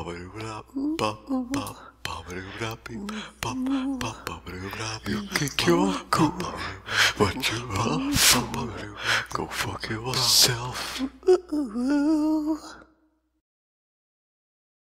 You kick your cool, what you are for. Go fuck yourself.